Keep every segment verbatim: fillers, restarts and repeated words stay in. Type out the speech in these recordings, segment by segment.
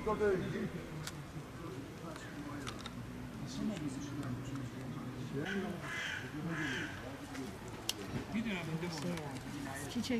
Çiçek.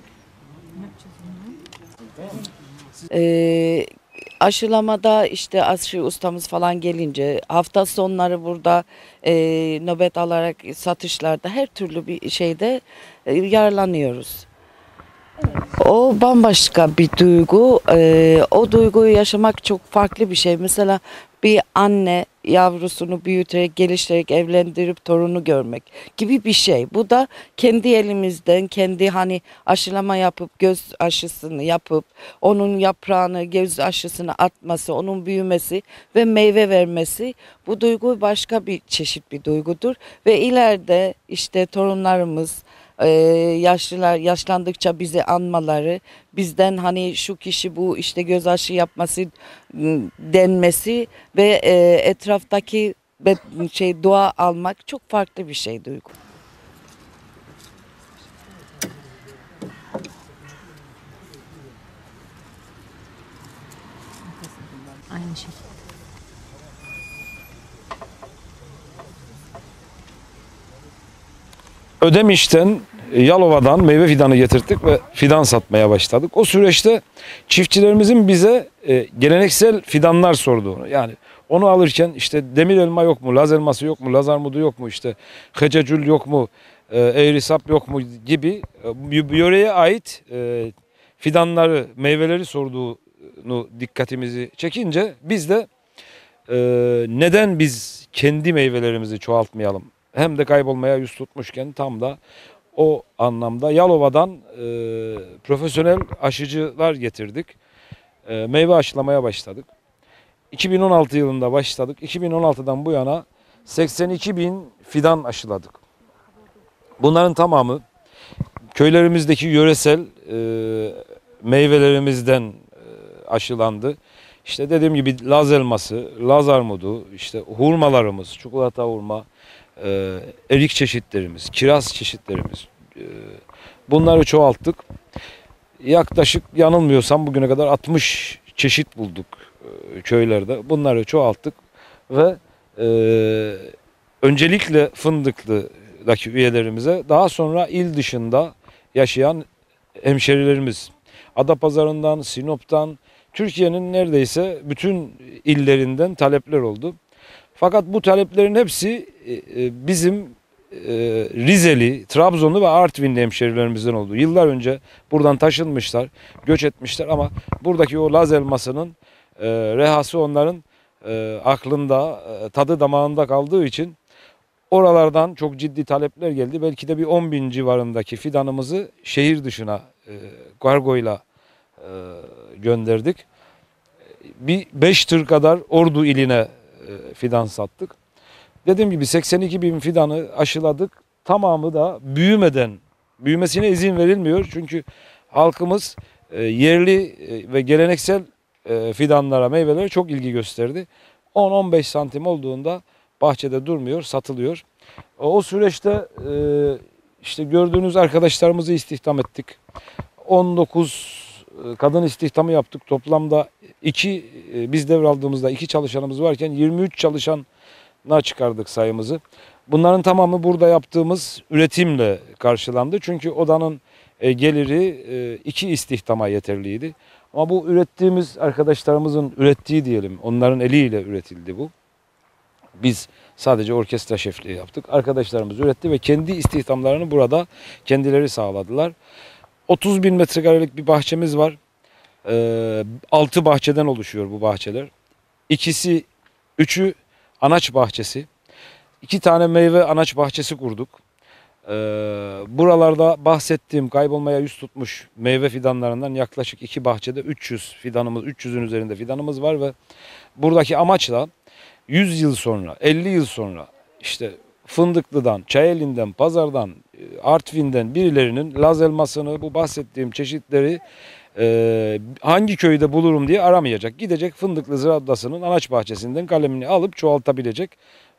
Ee, aşılamada işte aşı ustamız falan gelince hafta sonları burada e, nöbet alarak satışlarda her türlü bir şeyde e, yararlanıyoruz. O bambaşka bir duygu. Ee, o duyguyu yaşamak çok farklı bir şey. Mesela bir anne yavrusunu büyüterek, geliştirerek, evlendirip torunu görmek gibi bir şey. Bu da kendi elimizden, kendi hani aşılama yapıp, göz aşısını yapıp, onun yaprağını, göz aşısını atması, onun büyümesi ve meyve vermesi. Bu duygu başka bir çeşit bir duygudur. Ve ileride işte torunlarımız, Ee, yaşlılar yaşlandıkça bizi anmaları, bizden hani şu kişi bu işte göz aşı yapması ıı, denmesi ve e, etraftaki be- şey dua almak çok farklı bir şey duygu. Aynı şekilde. Ödemiş'ten, Yalova'dan meyve fidanı getirttik ve fidan satmaya başladık. O süreçte çiftçilerimizin bize e, geleneksel fidanlar sorduğunu, yani onu alırken işte demir elma yok mu, laz elması yok mu, laz armudu yok mu, işte hececül yok mu, e, eğri sap yok mu gibi e, yöreye ait e, fidanları, meyveleri sorduğunu dikkatimizi çekince biz de e, neden biz kendi meyvelerimizi çoğaltmayalım? Hem de kaybolmaya yüz tutmuşken tam da o anlamda Yalova'dan e, profesyonel aşıcılar getirdik. E, meyve aşılamaya başladık. iki bin on altı yılında başladık. iki bin on altıdan bu yana seksen iki bin fidan aşıladık. Bunların tamamı köylerimizdeki yöresel e, meyvelerimizden e, aşılandı. İşte dediğim gibi laz elması, laz armudu, işte hurmalarımız, çikolata hurma, e, erik çeşitlerimiz, kiraz çeşitlerimiz. E, bunları çoğalttık. Yaklaşık yanılmıyorsam bugüne kadar altmış çeşit bulduk e, köylerde. Bunları çoğalttık ve e, öncelikle Fındıklı'daki üyelerimize, daha sonra il dışında yaşayan hemşerilerimiz, Adapazarı'ndan, Sinop'tan, Türkiye'nin neredeyse bütün illerinden talepler oldu. Fakat bu taleplerin hepsi bizim Rizeli, Trabzonlu ve Artvinli hemşerilerimizden oldu. Yıllar önce buradan taşınmışlar, göç etmişler ama buradaki o laz elmasının rehası onların aklında, tadı damağında kaldığı için oralardan çok ciddi talepler geldi. Belki de bir on bin civarındaki fidanımızı şehir dışına kargoyla gönderdik. Bir beş tır kadar Ordu iline fidan sattık. Dediğim gibi seksen iki bin fidanı aşıladık. Tamamı da büyümeden, büyümesine izin verilmiyor. Çünkü halkımız yerli ve geleneksel fidanlara, meyvelere çok ilgi gösterdi. on on beş santim olduğunda bahçede durmuyor, satılıyor. O süreçte işte gördüğünüz arkadaşlarımızı istihdam ettik. on dokuz kadın istihdamı yaptık. Toplamda iki, biz devraldığımızda iki çalışanımız varken yirmi üç çalışana çıkardık sayımızı. Bunların tamamı burada yaptığımız üretimle karşılandı. Çünkü odanın geliri iki istihdama yeterliydi. Ama bu ürettiğimiz arkadaşlarımızın ürettiği diyelim, onların eliyle üretildi bu. Biz sadece orkestra şefliği yaptık. Arkadaşlarımız üretti ve kendi istihdamlarını burada kendileri sağladılar. otuz bin metrekarelik bir bahçemiz var. altı bahçeden oluşuyor bu bahçeler. İkisi, üçü anaç bahçesi. İki tane meyve anaç bahçesi kurduk. Buralarda bahsettiğim kaybolmaya yüz tutmuş meyve fidanlarından yaklaşık iki bahçede üç yüz fidanımız, üç yüzün üzerinde fidanımız var ve buradaki amaçla yüz yıl sonra, elli yıl sonra işte Fındıklı'dan, Çayeli'nden, Pazar'dan, Artvin'den birilerinin laz elmasını, bu bahsettiğim çeşitleri e, hangi köyde bulurum diye aramayacak. Gidecek Fındıklı Ziraat Odası'nın anaç bahçesinden kalemini alıp çoğaltabilecek